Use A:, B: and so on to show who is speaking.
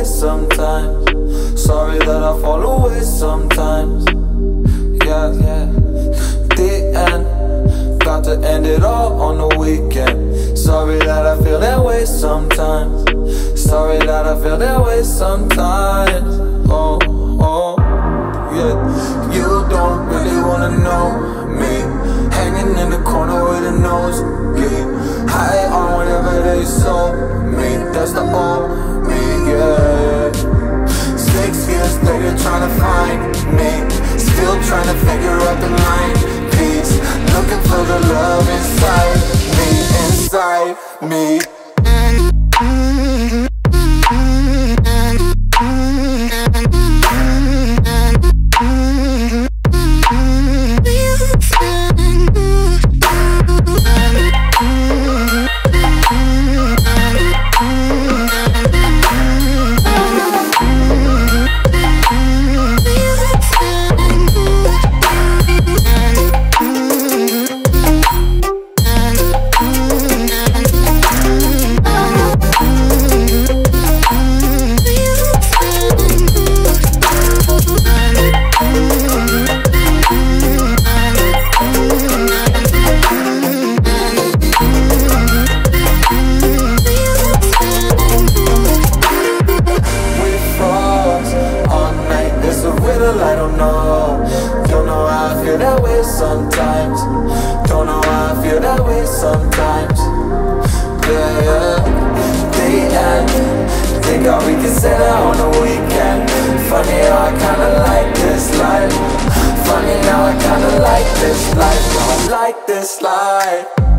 A: sometimes. Sorry that I fall away sometimes. Yeah, yeah. The end, got to end it all on the weekend. Sorry that I feel that way sometimes. Sorry that I feel that way sometimes. Oh, oh, yeah. You don't really wanna know me, hanging in the corner with a nosebleed, high on whatever they sold me. That's the old me, yeah. 6 years later trying to find me, still trying to figure out the line piece, looking for the love inside me, inside me. I don't know how I feel that way sometimes. Don't know how I feel that way sometimes. Yeah, yeah. The end, think how we can say that on the weekend. Funny how I kinda like this life. Funny now I kinda like this life. I like this life.